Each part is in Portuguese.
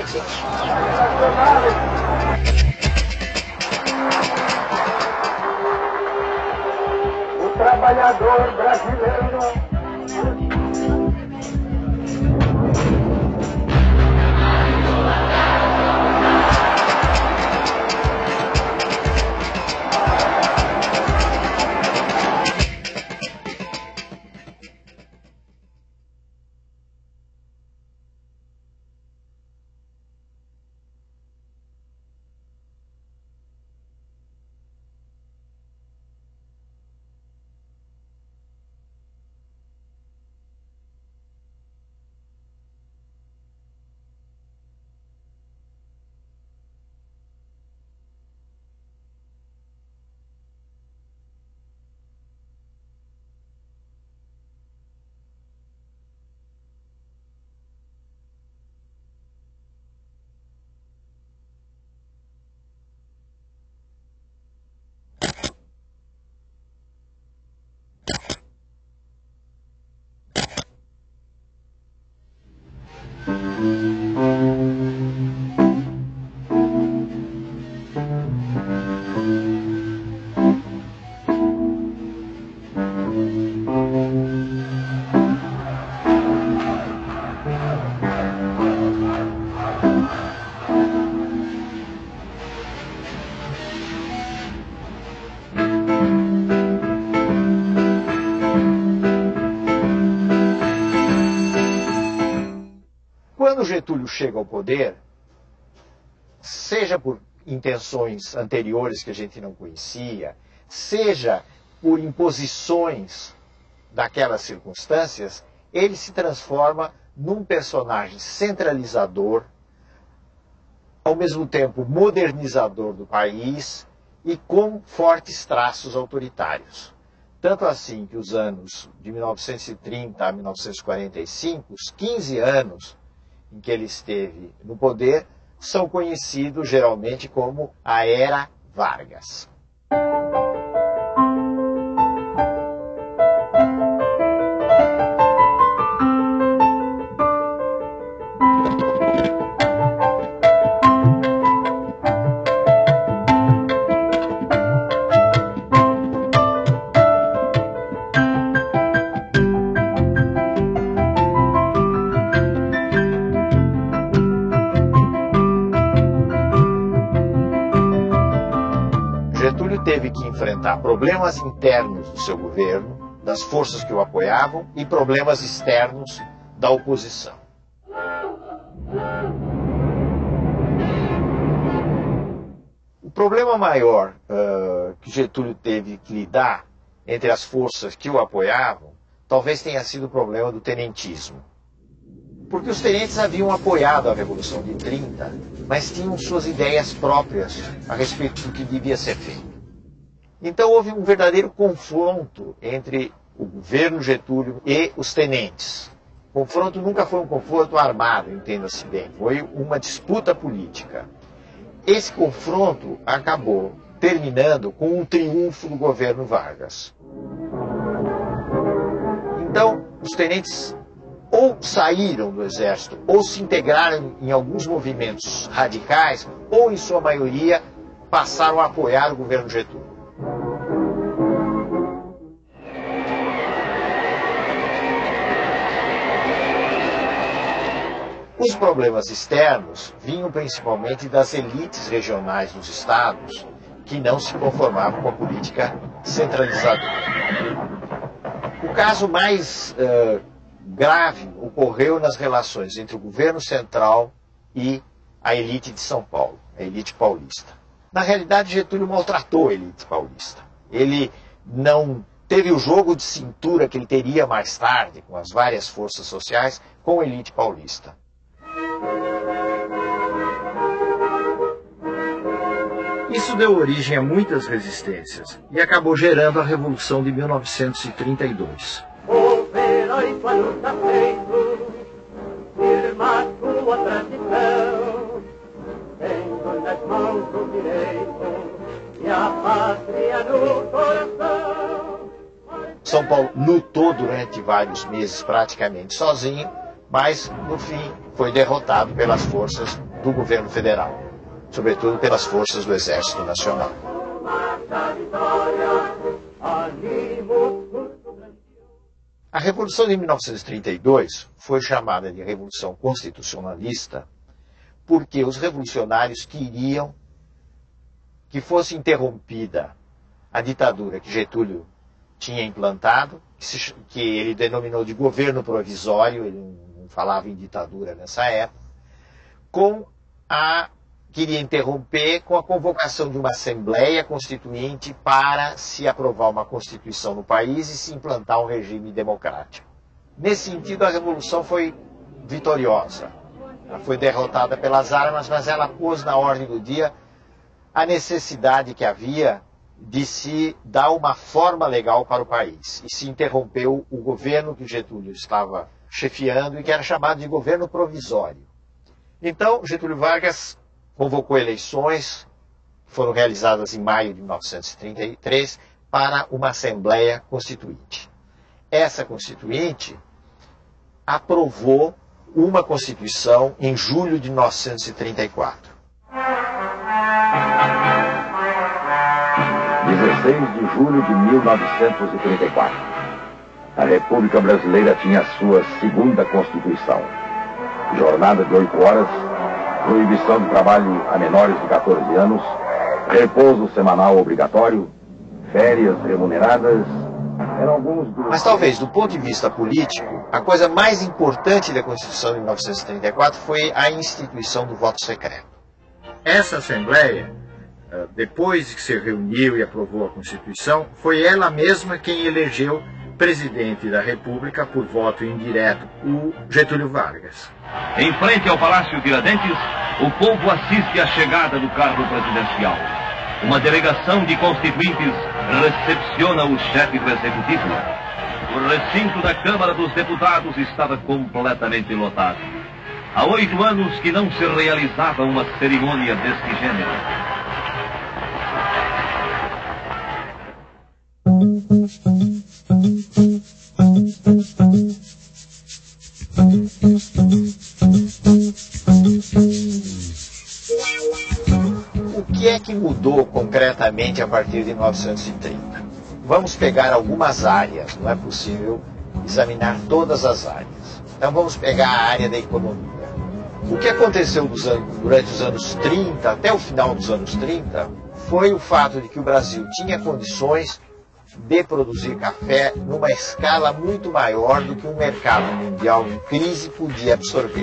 O trabalhador brasileiro Quando Getúlio chega ao poder, seja por intenções anteriores que a gente não conhecia, seja por imposições daquelas circunstâncias, ele se transforma num personagem centralizador, ao mesmo tempo modernizador do país e com fortes traços autoritários. Tanto assim que os anos de 1930 a 1945, os 15 anos em que ele esteve no poder, são conhecidos geralmente como a Era Vargas. Getúlio teve que enfrentar problemas internos do seu governo, das forças que o apoiavam, e problemas externos da oposição. O problema maior que Getúlio teve que lidar entre as forças que o apoiavam, talvez tenha sido o problema do tenentismo. Porque os tenentes haviam apoiado a Revolução de 30, mas tinham suas ideias próprias a respeito do que devia ser feito. Então houve um verdadeiro confronto entre o governo Getúlio e os tenentes. O confronto nunca foi um confronto armado, entenda-se bem, foi uma disputa política. Esse confronto acabou terminando com um triunfo do governo Vargas. Então, os tenentes ou saíram do exército, ou se integraram em alguns movimentos radicais, ou, em sua maioria, passaram a apoiar o governo Getúlio. Os problemas externos vinham principalmente das elites regionais dos estados, que não se conformavam com a política centralizadora. O caso mais grave ocorreu nas relações entre o governo central e a elite de São Paulo, a elite paulista. Na realidade, Getúlio maltratou a elite paulista. Ele não teve o jogo de cintura que ele teria mais tarde, com as várias forças sociais, com a elite paulista. Isso deu origem a muitas resistências e acabou gerando a Revolução de 1932. Herói sua luta feito, firma sua tradição, tendo nas mãos o direito e a pátria no coração. São Paulo lutou durante vários meses praticamente sozinho, mas no fim foi derrotado pelas forças do governo federal, sobretudo pelas forças do Exército Nacional. A Revolução de 1932 foi chamada de Revolução Constitucionalista porque os revolucionários queriam que fosse interrompida a ditadura que Getúlio tinha implantado, que ele denominou de governo provisório, ele não falava em ditadura nessa época, queria interromper com a convocação de uma Assembleia Constituinte para se aprovar uma Constituição no país e se implantar um regime democrático. Nesse sentido, a Revolução foi vitoriosa. Ela foi derrotada pelas armas, mas ela pôs na ordem do dia a necessidade que havia de se dar uma forma legal para o país. E se interrompeu o governo que Getúlio estava chefiando e que era chamado de governo provisório. Então, Getúlio Vargas convocou eleições, que foram realizadas em maio de 1933, para uma Assembleia Constituinte. Essa Constituinte aprovou uma Constituição em julho de 1934. 16 de julho de 1934. A República Brasileira tinha a sua segunda Constituição. Jornada de 8 horas, proibição de trabalho a menores de 14 anos, repouso semanal obrigatório, férias remuneradas, eram alguns dos... Mas talvez, do ponto de vista político, a coisa mais importante da Constituição de 1934 foi a instituição do voto secreto. Essa Assembleia, depois que se reuniu e aprovou a Constituição, foi ela mesma quem elegeu presidente da República por voto indireto, o Getúlio Vargas. Em frente ao Palácio Tiradentes, o povo assiste à chegada do carro presidencial. Uma delegação de constituintes recepciona o chefe do Executivo. O recinto da Câmara dos Deputados estava completamente lotado. Há 8 anos que não se realizava uma cerimônia deste gênero. O que é que mudou concretamente a partir de 1930? Vamos pegar algumas áreas, não é possível examinar todas as áreas. Então vamos pegar a área da economia. O que aconteceu durante os anos 30, até o final dos anos 30, foi o fato de que o Brasil tinha condições de produzir café numa escala muito maior do que o mercado mundial em crise podia absorver.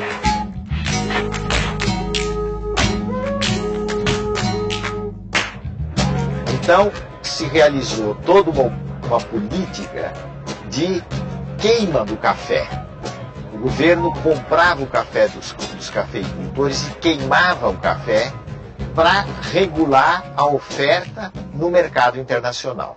Então, se realizou toda uma política de queima do café. O governo comprava o café dos cafeicultores e queimava o café para regular a oferta no mercado internacional.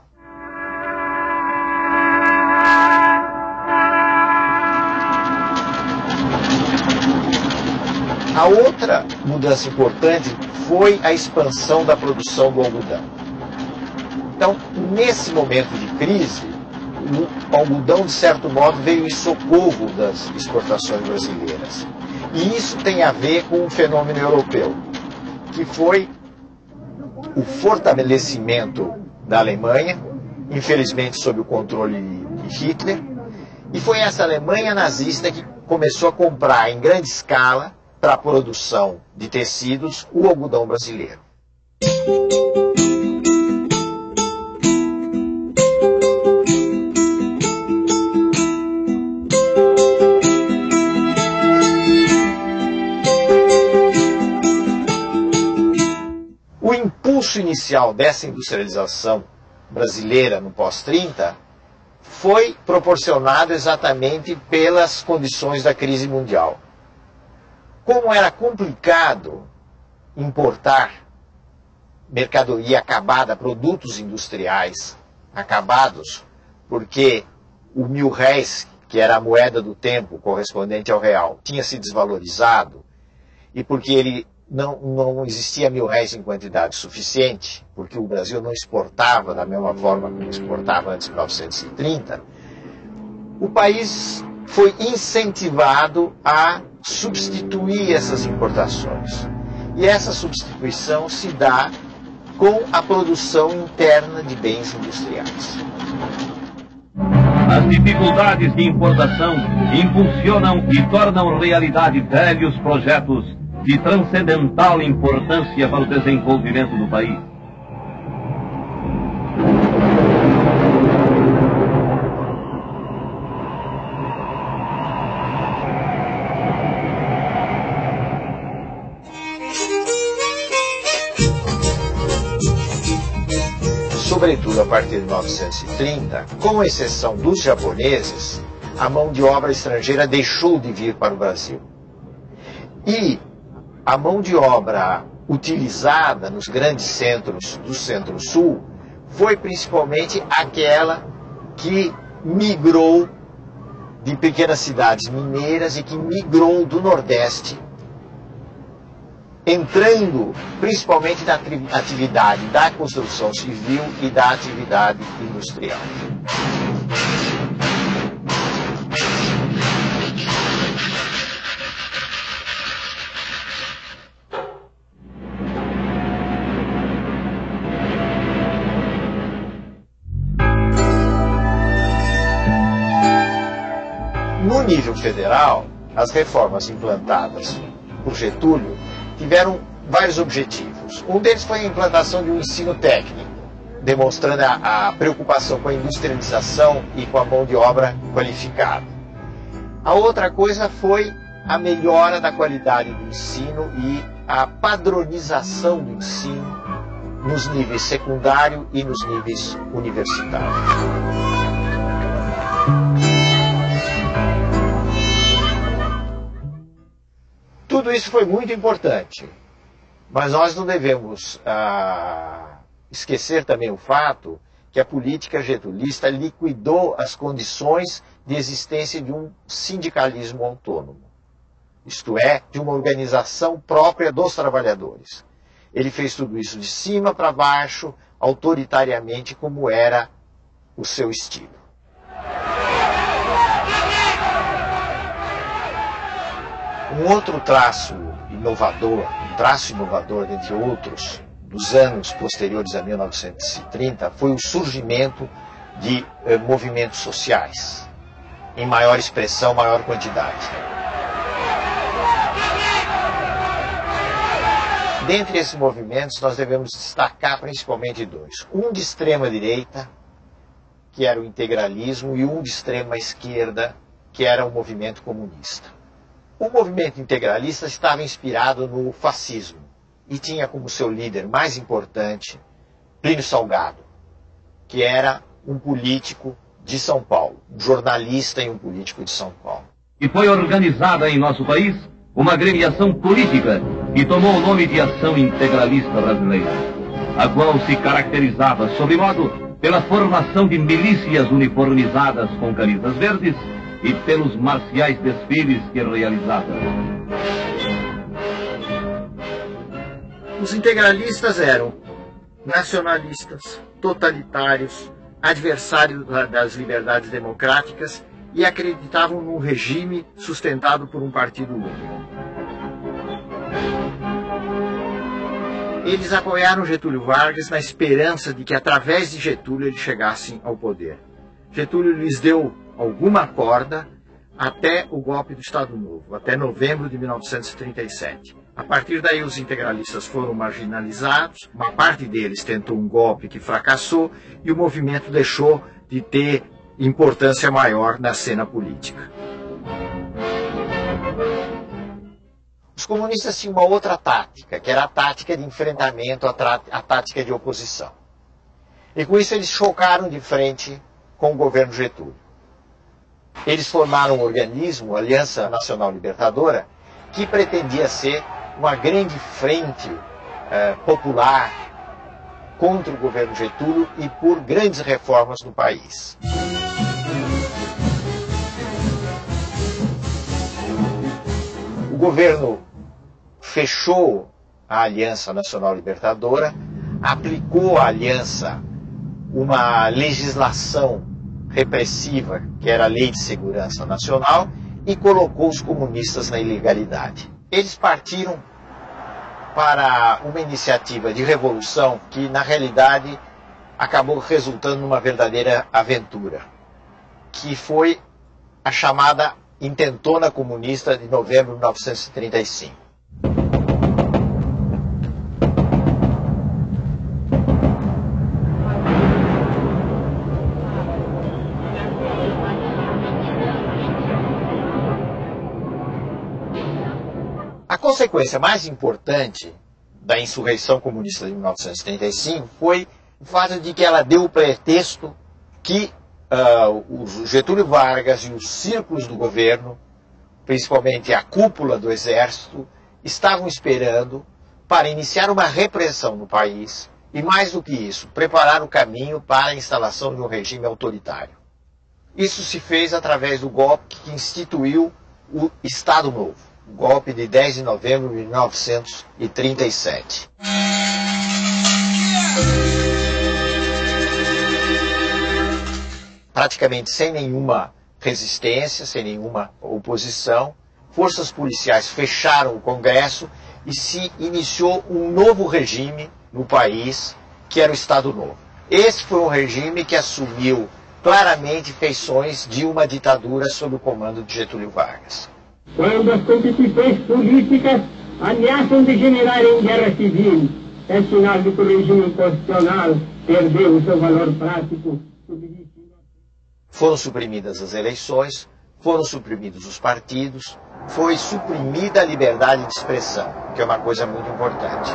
A outra mudança importante foi a expansão da produção do algodão. Então, nesse momento de crise, o algodão, de certo modo, veio em socorro das exportações brasileiras. E isso tem a ver com um fenômeno europeu, que foi o fortalecimento da Alemanha, infelizmente sob o controle de Hitler, e foi essa Alemanha nazista que começou a comprar em grande escala, para a produção de tecidos, o algodão brasileiro. O impulso inicial dessa industrialização brasileira no pós-30 foi proporcionado exatamente pelas condições da crise mundial. Como era complicado importar mercadoria acabada, produtos industriais acabados, porque o mil-réis, que era a moeda do tempo correspondente ao real, tinha se desvalorizado, e porque ele não existia mil-réis em quantidade suficiente, porque o Brasil não exportava da mesma forma como exportava antes de 1930, o país foi incentivado a substituir essas importações. E essa substituição se dá com a produção interna de bens industriais. As dificuldades de importação impulsionam e tornam realidade velhos projetos de transcendental importância para o desenvolvimento do país. Sobretudo a partir de 1930, com exceção dos japoneses, a mão de obra estrangeira deixou de vir para o Brasil. E a mão de obra utilizada nos grandes centros do Centro-Sul foi principalmente aquela que migrou de pequenas cidades mineiras e que migrou do Nordeste, entrando principalmente na atividade da construção civil e da atividade industrial. No nível federal, as reformas implantadas por Getúlio tiveram vários objetivos. Um deles foi a implantação de um ensino técnico, demonstrando a preocupação com a industrialização e com a mão de obra qualificada. A outra coisa foi a melhora da qualidade do ensino e a padronização do ensino nos níveis secundário e nos níveis universitários. Tudo isso foi muito importante, mas nós não devemos esquecer também o fato que a política getulista liquidou as condições de existência de um sindicalismo autônomo, isto é, de uma organização própria dos trabalhadores. Ele fez tudo isso de cima para baixo, autoritariamente, como era o seu estilo. Um outro traço inovador, dentre outros, dos anos posteriores a 1930, foi o surgimento de movimentos sociais, em maior expressão, maior quantidade. Dentre esses movimentos, nós devemos destacar principalmente dois. Um de extrema direita, que era o integralismo, e um de extrema esquerda, que era o movimento comunista. O movimento integralista estava inspirado no fascismo e tinha como seu líder mais importante Plínio Salgado, que era um político de São Paulo, um jornalista e um político de São Paulo. E foi organizada em nosso país uma agremiação política que tomou o nome de Ação Integralista Brasileira, a qual se caracterizava, sobremodo, pela formação de milícias uniformizadas com camisas verdes e pelos marciais desfiles que realizava. Os integralistas eram nacionalistas, totalitários, adversários das liberdades democráticas e acreditavam num regime sustentado por um partido único. Eles apoiaram Getúlio Vargas na esperança de que através de Getúlio eles chegassem ao poder. Getúlio lhes deu alguma corda até o golpe do Estado Novo, até novembro de 1937. A partir daí os integralistas foram marginalizados, uma parte deles tentou um golpe que fracassou e o movimento deixou de ter importância maior na cena política. Os comunistas tinham uma outra tática, que era a tática de enfrentamento, a tática de oposição. E com isso eles chocaram de frente com o governo Getúlio. Eles formaram um organismo, a Aliança Nacional Libertadora, que pretendia ser uma grande frente popular contra o governo Getúlio e por grandes reformas no país. O governo fechou a Aliança Nacional Libertadora, aplicou à aliança uma legislação repressiva, que era a Lei de Segurança Nacional, e colocou os comunistas na ilegalidade. Eles partiram para uma iniciativa de revolução que, na realidade, acabou resultando numa verdadeira aventura, que foi a chamada Intentona Comunista de novembro de 1935. A consequência mais importante da insurreição comunista de 1935 foi o fato de que ela deu o pretexto que o Getúlio Vargas e os círculos do governo, principalmente a cúpula do exército, estavam esperando para iniciar uma repressão no país e, mais do que isso, preparar o caminho para a instalação de um regime autoritário. Isso se fez através do golpe que instituiu o Estado Novo, o golpe de 10 de novembro de 1937. Praticamente sem nenhuma resistência, sem nenhuma oposição, forças policiais fecharam o Congresso e se iniciou um novo regime no país, que era o Estado Novo. Esse foi um regime que assumiu claramente feições de uma ditadura sob o comando de Getúlio Vargas. Quando as constituições políticas ameaçam degenerar em guerra civil, é sinal de que o regime constitucional perdeu o seu valor prático. Foram suprimidas as eleições, foram suprimidos os partidos, foi suprimida a liberdade de expressão, que é uma coisa muito importante.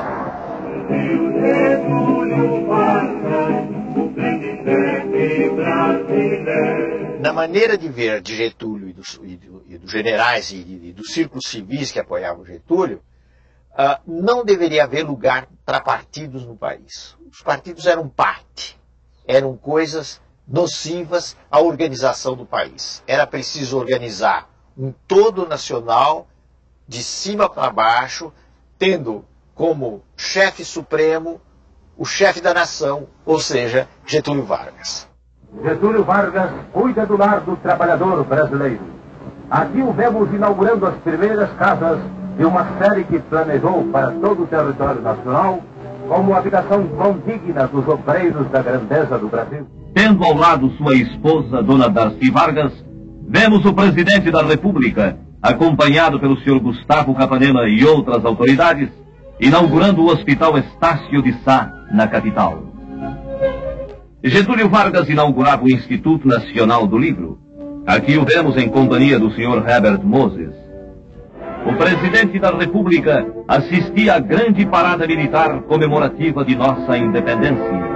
Na maneira de ver de Getúlio e dos generais e dos círculos civis que apoiavam Getúlio, não deveria haver lugar para partidos no país. Os partidos eram parte, eram coisas nocivas à organização do país. Era preciso organizar um todo nacional, de cima para baixo, tendo como chefe supremo o chefe da nação, ou seja, Getúlio Vargas. Getúlio Vargas cuida do lar do trabalhador brasileiro. Aqui o vemos inaugurando as primeiras casas de uma série que planejou para todo o território nacional como habitação condigna dos obreiros da grandeza do Brasil. Tendo ao lado sua esposa, Dona Darcy Vargas, vemos o presidente da República, acompanhado pelo senhor Gustavo Capanema e outras autoridades, inaugurando o Hospital Estácio de Sá, na capital. Getúlio Vargas inaugurava o Instituto Nacional do Livro. Aqui o vemos em companhia do senhor Herbert Moses. O presidente da República assistia à grande parada militar comemorativa de nossa independência.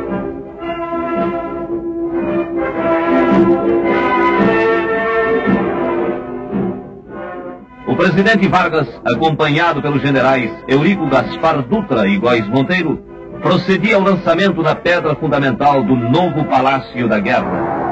O presidente Vargas, acompanhado pelos generais Eurico Gaspar Dutra e Góes Monteiro, procedia ao lançamento da pedra fundamental do novo Palácio da Guerra.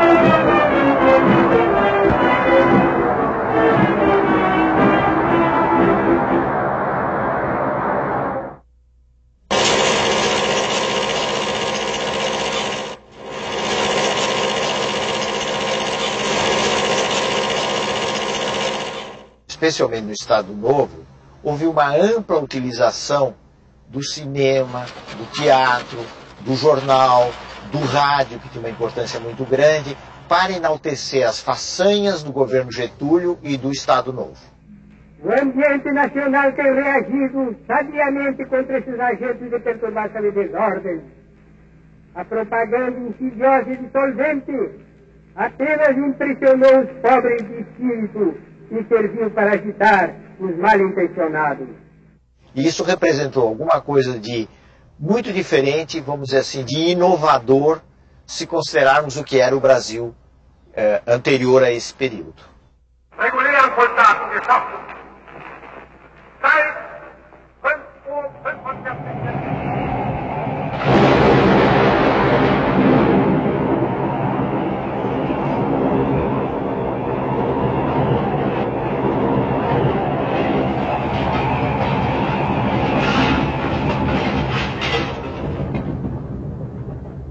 Especialmente no Estado Novo, houve uma ampla utilização do cinema, do teatro, do jornal, do rádio, que tinha uma importância muito grande, para enaltecer as façanhas do governo Getúlio e do Estado Novo. O ambiente nacional tem reagido sabiamente contra esses agentes de perturbação e desordem. A propaganda insidiosa e dissolvente apenas impressionou os pobres de espírito e serviu para agitar os mal-intencionados. E isso representou alguma coisa de muito diferente, vamos dizer assim, de inovador, se considerarmos o que era o Brasil anterior a esse período. Regulären Soldaten geschaffen. Seit 5:45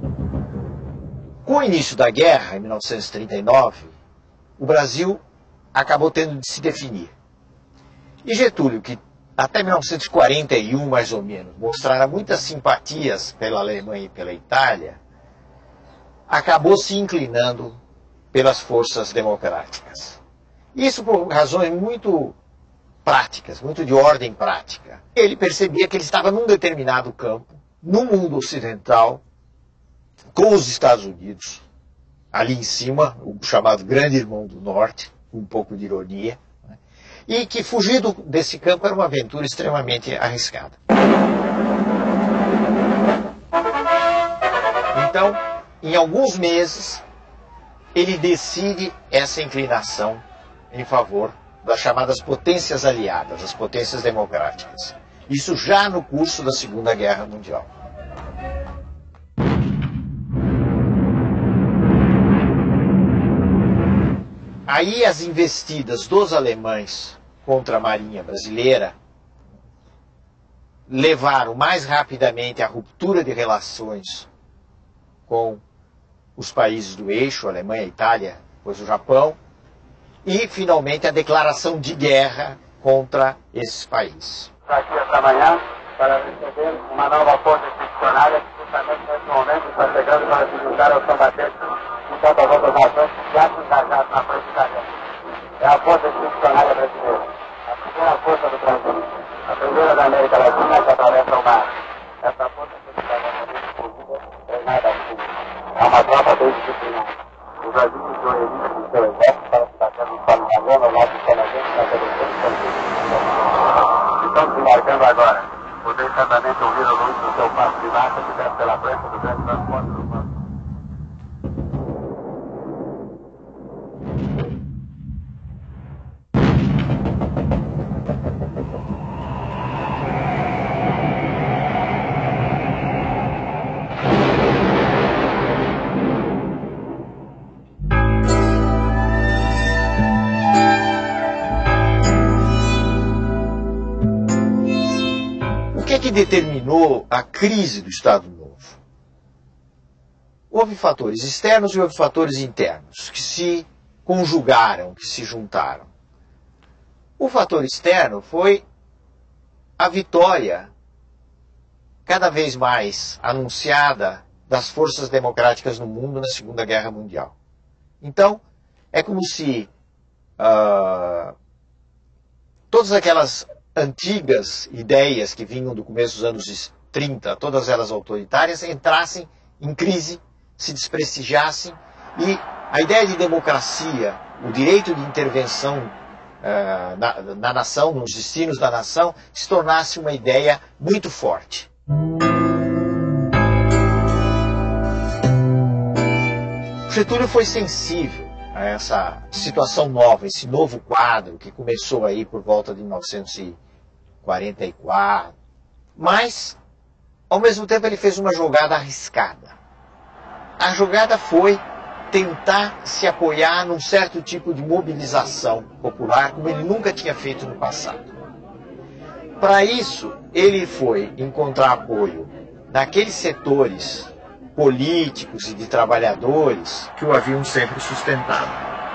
Com o início da guerra, em 1939, o Brasil acabou tendo de se definir. E Getúlio, que até 1941, mais ou menos, mostrara muitas simpatias pela Alemanha e pela Itália, acabou se inclinando pelas forças democráticas. Isso por razões muito práticas, muito de ordem prática. Ele percebia que ele estava num determinado campo, no mundo ocidental, com os Estados Unidos, ali em cima, o chamado Grande Irmão do Norte, com um pouco de ironia, né? E que fugir desse campo era uma aventura extremamente arriscada. Então, em alguns meses, ele decide essa inclinação em favor das chamadas potências aliadas, as potências democráticas. Isso já no curso da Segunda Guerra Mundial. Aí as investidas dos alemães contra a Marinha brasileira levaram mais rapidamente à ruptura de relações com os países do eixo, Alemanha, Itália, depois o Japão, e finalmente a declaração de guerra contra esses países. Aqui esta manhã para receber uma nova força expedicionária que justamente nesse momento está chegando para se juntar aos combatentes de tantas outras nações que já se engajaram na frente da guerra. É a força expedicionária brasileira, a primeira força do Brasil, a primeira da América Latina que atravessa o mar. Essa força expedicionária é treinada assim. É uma tropa bem disciplinada. O Brasil enviou elite do seu exército para se bater no solo da lona, ao lado dos canadienses, na seleção de conflito. Estamos embarcando agora. Vocês certamente ouviram muito do seu passo de marcha que desce pela frente do grande transporte do banco. O que determinou a crise do Estado Novo? Houve fatores externos e houve fatores internos que se conjugaram, que se juntaram. O fator externo foi a vitória cada vez mais anunciada das forças democráticas no mundo na Segunda Guerra Mundial. Então, é como se todas aquelas antigas ideias que vinham do começo dos anos 30, todas elas autoritárias, entrassem em crise, se desprestigiassem, e a ideia de democracia, o direito de intervenção na nação, nos destinos da nação, se tornasse uma ideia muito forte. Getúlio foi sensível a essa situação nova, esse novo quadro que começou aí por volta de 1944, mas, ao mesmo tempo, ele fez uma jogada arriscada. A jogada foi tentar se apoiar num certo tipo de mobilização popular, como ele nunca tinha feito no passado. Para isso, ele foi encontrar apoio naqueles setores políticos e de trabalhadores que o haviam sempre sustentado.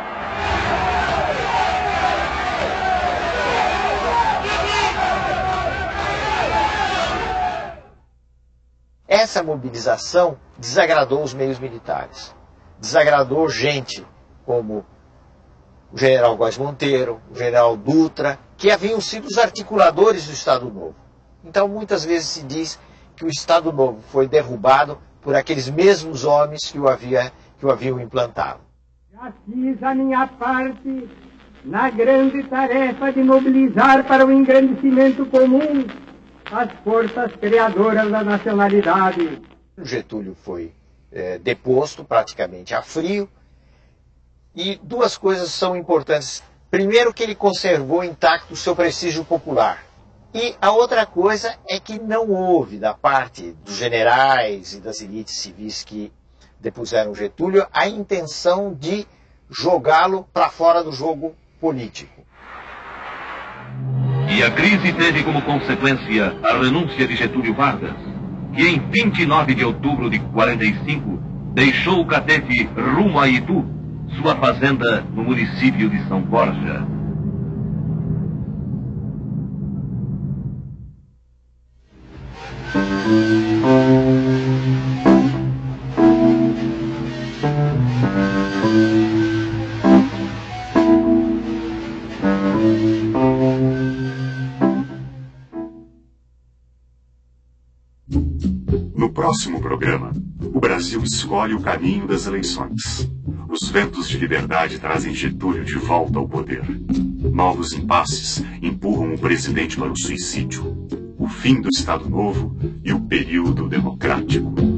Essa mobilização desagradou os meios militares, desagradou gente como o general Góes Monteiro, o general Dutra, que haviam sido os articuladores do Estado Novo. Então, muitas vezes se diz que o Estado Novo foi derrubado por aqueles mesmos homens que o haviam implantado. Já fiz a minha parte na grande tarefa de mobilizar para o engrandecimento comum as forças criadoras da nacionalidade. Getúlio foi deposto praticamente a frio, e duas coisas são importantes. Primeiro, que ele conservou intacto o seu prestígio popular. E a outra coisa é que não houve, da parte dos generais e das elites civis que depuseram Getúlio, a intenção de jogá-lo para fora do jogo político. E a crise teve como consequência a renúncia de Getúlio Vargas, que em 29 de outubro de 45 deixou o Catete rumo a Itu sua fazenda no município de São Borja. No próximo programa, o Brasil escolhe o caminho das eleições. Os ventos de liberdade trazem Getúlio de volta ao poder. Novos impasses empurram o presidente para o suicídio. O fim do Estado Novo e o período democrático.